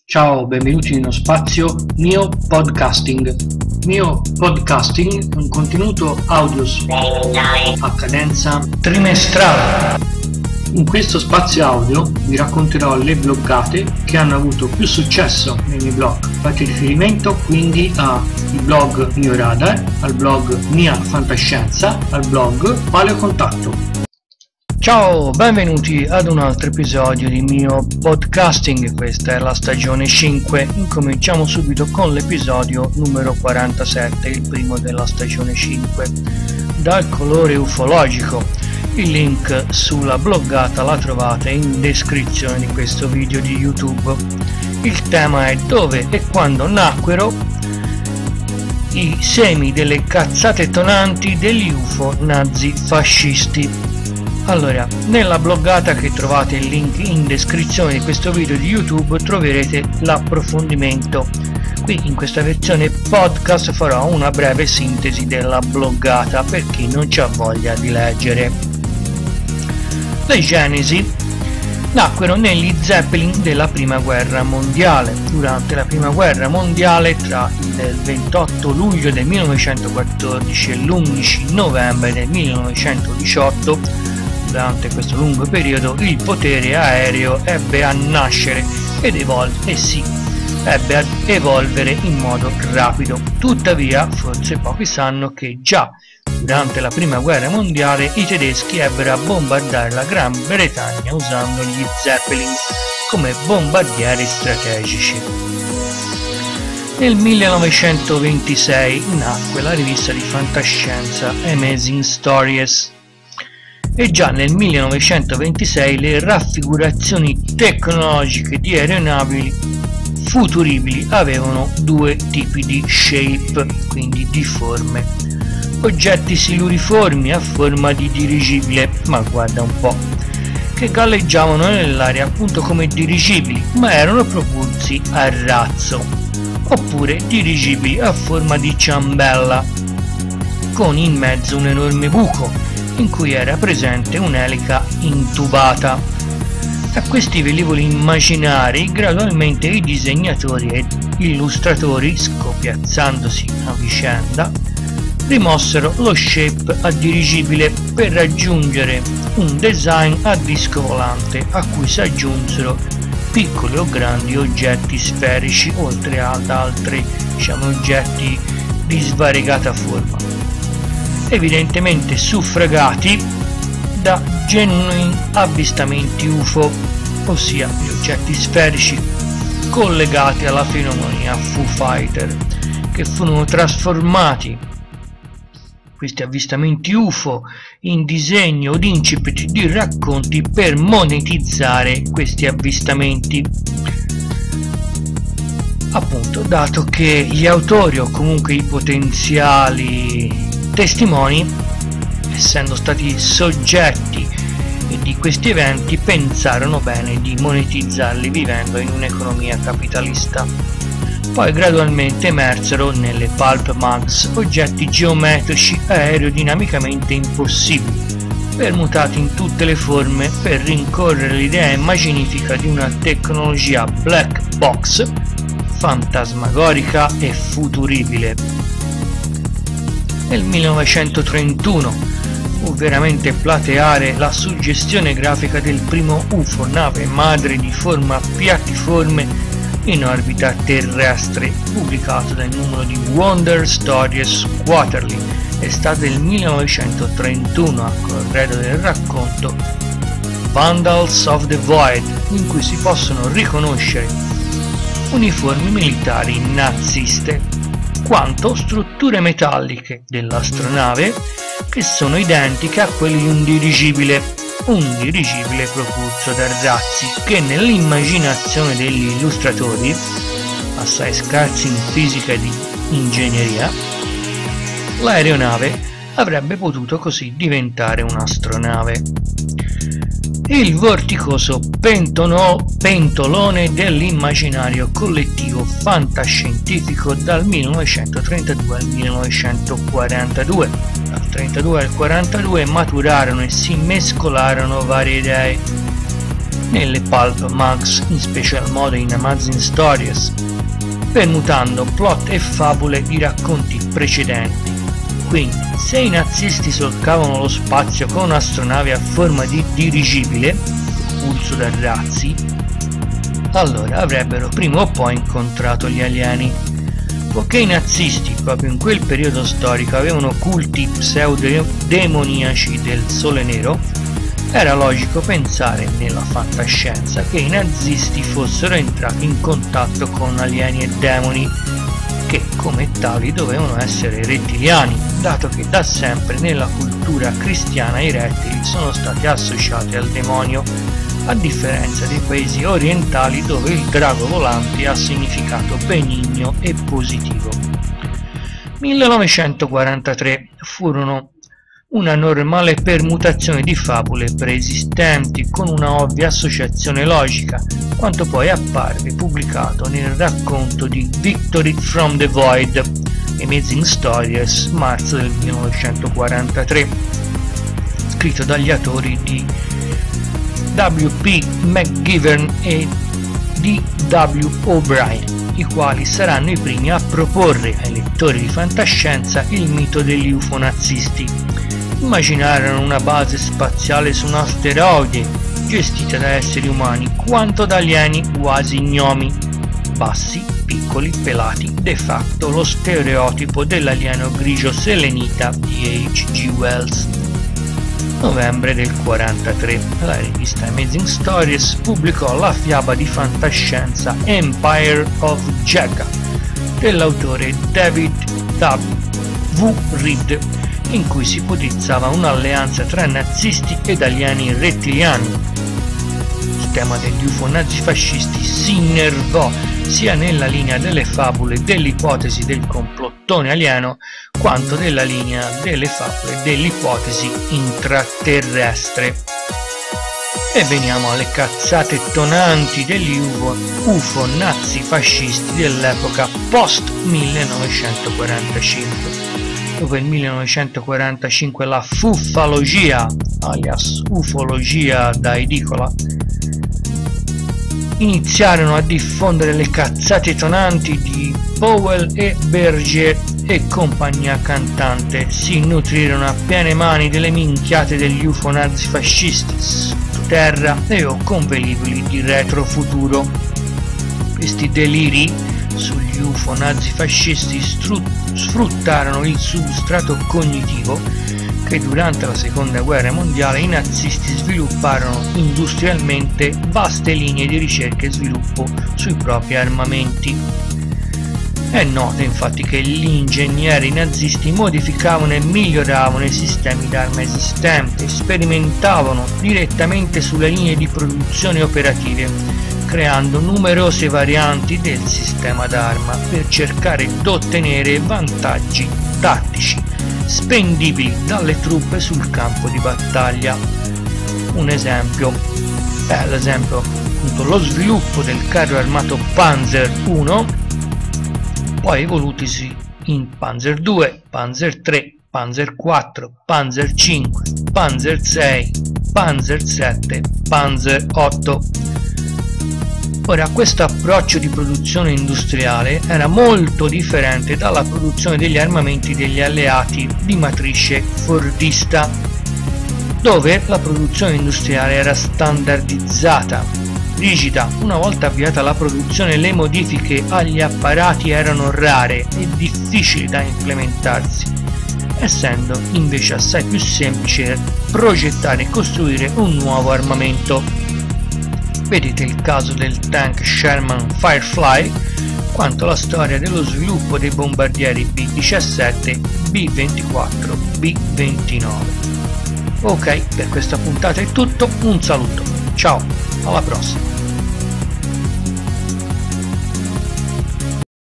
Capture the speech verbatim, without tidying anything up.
Ciao, benvenuti in uno spazio Mio Podcasting. Mio Podcasting è un contenuto audio a cadenza trimestrale. In questo spazio audio vi racconterò le bloggate che hanno avuto più successo nei miei blog. Fate riferimento quindi al blog Mio Radar, al blog Mia Fantascienza, al blog Paleo Contatto. Ciao, benvenuti ad un altro episodio di Mio Podcasting. Questa è la stagione cinque. Incominciamo subito con l'episodio numero quarantasette, il primo della stagione cinque. Dal colore ufologico. Il link sulla bloggata la trovate in descrizione di questo video di YouTube. Il tema è dove e quando nacquero i semi delle cazzate tonanti degli U F O nazi fascisti. Allora, nella bloggata che trovate il link in descrizione di questo video di YouTube troverete l'approfondimento. Qui in questa versione podcast farò una breve sintesi della bloggata per chi non c'ha voglia di leggere. Le genesi nacquero negli Zeppelin della prima guerra mondiale. Durante la prima guerra mondiale, tra il ventotto luglio del millenovecentoquattordici e l'undici novembre del millenovecentodiciotto, durante questo lungo periodo il potere aereo ebbe a nascere ed evolvere, e sì, ebbe a evolvere in modo rapido. Tuttavia, forse pochi sanno che già durante la prima guerra mondiale i tedeschi ebbero a bombardare la Gran Bretagna usando gli Zeppelin come bombardieri strategici. Nel millenovecentoventisei nacque la rivista di fantascienza Amazing Stories. E già nel millenovecentoventisei le raffigurazioni tecnologiche di aeronavi futuribili avevano due tipi di shape, quindi di forme. Oggetti siluriformi a forma di dirigibile, ma guarda un po', che galleggiavano nell'aria appunto come dirigibili, ma erano propulsi a razzo, oppure dirigibili a forma di ciambella, con in mezzo un enorme buco in cui era presente un'elica intubata. A questi velivoli immaginari gradualmente i disegnatori e illustratori, scopiazzandosi a vicenda, rimossero lo shape a dirigibile per raggiungere un design a disco volante a cui si aggiunsero piccoli o grandi oggetti sferici oltre ad altri, diciamo, oggetti di svariegata forma, evidentemente suffragati da genuini avvistamenti U F O, ossia gli oggetti sferici collegati alla fenomenia Foo Fighter, che furono trasformati, questi avvistamenti U F O, in disegni o incipit di racconti per monetizzare questi avvistamenti. Appunto, dato che gli autori o comunque i potenziali testimoni, essendo stati soggetti di questi eventi, pensarono bene di monetizzarli vivendo in un'economia capitalista. Poi gradualmente emersero nelle pulp mugs oggetti geometrici aerodinamicamente impossibili, permutati in tutte le forme per rincorrere l'idea immaginifica di una tecnologia black box fantasmagorica e futuribile. Nel millenovecentotrentuno fu veramente plateare la suggestione grafica del primo U F O, nave madre di forma piattiforme in orbita terrestre, pubblicato dal numero di Wonder Stories Quarterly. È stato il millenovecentotrentuno a corredo del racconto Vandals of the Void, in cui si possono riconoscere uniformi militari naziste quanto strutture metalliche dell'astronave che sono identiche a quelle di un dirigibile, un dirigibile propulso da razzi, che nell'immaginazione degli illustratori, assai scarsi in fisica e di ingegneria, l'aeronave avrebbe potuto così diventare un'astronave. Il vorticoso pentono, pentolone dell'immaginario collettivo fantascientifico dal millenovecentotrentadue al millenovecentoquarantadue. Dal trentadue al quarantadue maturarono e si mescolarono varie idee. nelle pulp mugs, in special modo in Amazing Stories, permutando plot e fabule di racconti precedenti. Quindi, se i nazisti solcavano lo spazio con un'astronave a forma di dirigibile, propulso da razzi, allora avrebbero prima o poi incontrato gli alieni. Poiché i nazisti proprio in quel periodo storico avevano culti pseudo-demoniaci del Sole Nero, era logico pensare nella fantascienza che i nazisti fossero entrati in contatto con alieni e demoni, che come tali dovevano essere rettiliani, dato che da sempre nella cultura cristiana i rettili sono stati associati al demonio, a differenza dei paesi orientali dove il drago volante ha significato benigno e positivo. millenovecentoquarantatré furono una normale permutazione di fabule preesistenti con una ovvia associazione logica, quanto poi apparve pubblicato nel racconto di Victory from the Void, Amazing Stories, marzo del millenovecentoquarantatré, scritto dagli autori di W P McGivern e D W O'Brien, i quali saranno i primi a proporre ai lettori di fantascienza il mito degli U F O nazisti. Immaginarono una base spaziale su un asteroide gestita da esseri umani quanto da alieni quasi ignomi, bassi, piccoli, pelati, de facto lo stereotipo dell'alieno grigio selenita di H G Wells. Novembre del quarantatré, la rivista Amazing Stories pubblicò la fiaba di fantascienza Empire of Jagga dell'autore David W. Reed, in cui si ipotizzava un'alleanza tra nazisti ed alieni rettiliani. Il tema degli U F O nazifascisti si innervò sia nella linea delle fabule dell'ipotesi del complottone alieno quanto nella linea delle fabule dell'ipotesi intraterrestre. E veniamo alle cazzate tonanti degli U F O nazifascisti dell'epoca post millenovecentoquarantacinque. Dopo il millenovecentoquarantacinque la fuffalogia, alias ufologia da edicola, iniziarono a diffondere le cazzate tonanti di Powell e Berger e compagnia cantante. Si nutrirono a piene mani delle minchiate degli U F O nazifascisti sottoterra e o con velivoli di retrofuturo. Questi deliri sugli U F O nazifascisti sfruttarono il substrato cognitivo che durante la seconda guerra mondiale i nazisti svilupparono industrialmente vaste linee di ricerca e sviluppo sui propri armamenti. È noto infatti che gli ingegneri nazisti modificavano e miglioravano i sistemi d'arma esistenti, sperimentavano direttamente sulle linee di produzione operative, creando numerose varianti del sistema d'arma per cercare di ottenere vantaggi tattici spendibili dalle truppe sul campo di battaglia. Un esempio è l'esempio appunto lo sviluppo del carro armato Panzer uno, poi evolutisi in Panzer due, Panzer tre, Panzer quattro, Panzer cinque, Panzer sei, Panzer sette, Panzer otto. Ora, questo approccio di produzione industriale era molto differente dalla produzione degli armamenti degli alleati di matrice fordista, dove la produzione industriale era standardizzata, rigida. Una volta avviata la produzione, le modifiche agli apparati erano rare e difficili da implementarsi, essendo invece assai più semplice progettare e costruire un nuovo armamento. Vedete il caso del tank Sherman Firefly, quanto la storia dello sviluppo dei bombardieri B diciassette, B ventiquattro, B ventinove. Ok, per questa puntata è tutto, un saluto, ciao, alla prossima!